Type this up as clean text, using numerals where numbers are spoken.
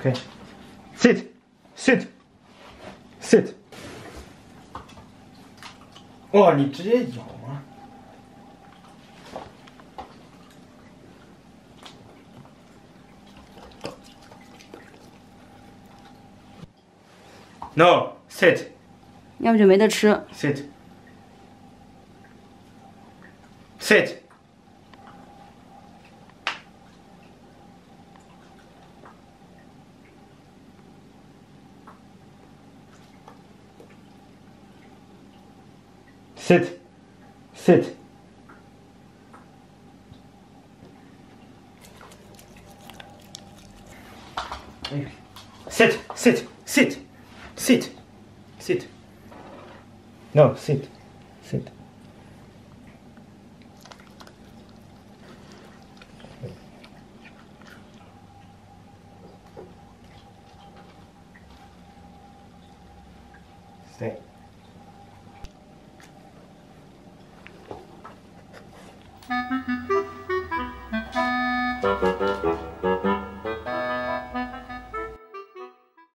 Okay. Sit. Sit. Sit. 哦，你直接咬啊。No, sit. 要不就没得吃。 Sit. Sit. Sit. Sit. Sit. Sit. Sit. Sit. Sit. No, sit. Sit. Stay.